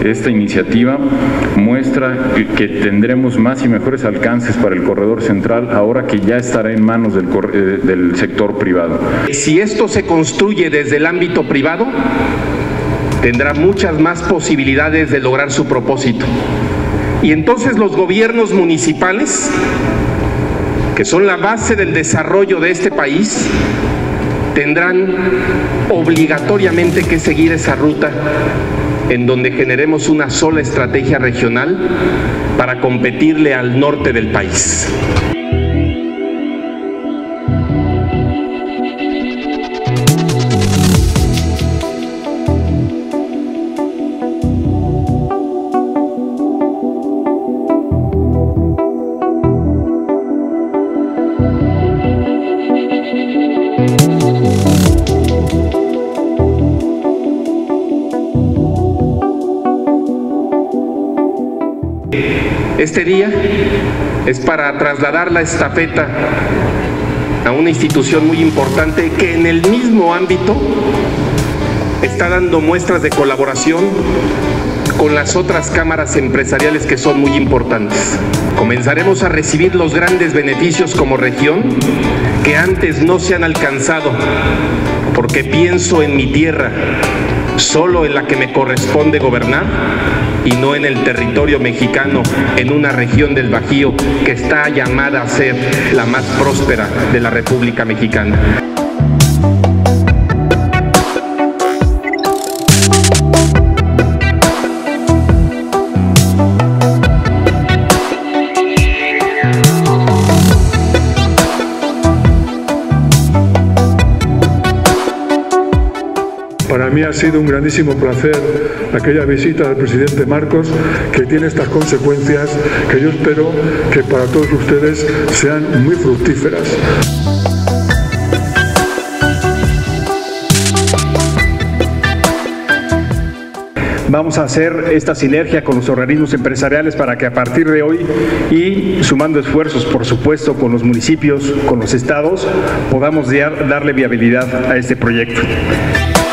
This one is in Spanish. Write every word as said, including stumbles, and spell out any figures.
Esta iniciativa muestra que tendremos más y mejores alcances para el corredor central ahora que ya estará en manos del, del sector privado. Si esto se construye desde el ámbito privado, tendrá muchas más posibilidades de lograr su propósito. Y entonces los gobiernos municipales, que son la base del desarrollo de este país, tendrán obligatoriamente que seguir esa ruta en donde generemos una sola estrategia regional para competirle al norte del país. Este día es para trasladar la estafeta a una institución muy importante que en el mismo ámbito está dando muestras de colaboración con las otras cámaras empresariales que son muy importantes. Comenzaremos a recibir los grandes beneficios como región que antes no se han alcanzado, porque pienso en mi tierra, solo en la que me corresponde gobernar, y no en el territorio mexicano, en una región del Bajío que está llamada a ser la más próspera de la República Mexicana. Para mí ha sido un grandísimo placer aquella visita del presidente Marcos, que tiene estas consecuencias que yo espero que para todos ustedes sean muy fructíferas. Vamos a hacer esta sinergia con los organismos empresariales para que a partir de hoy, y sumando esfuerzos por supuesto con los municipios, con los estados, podamos dar, darle viabilidad a este proyecto.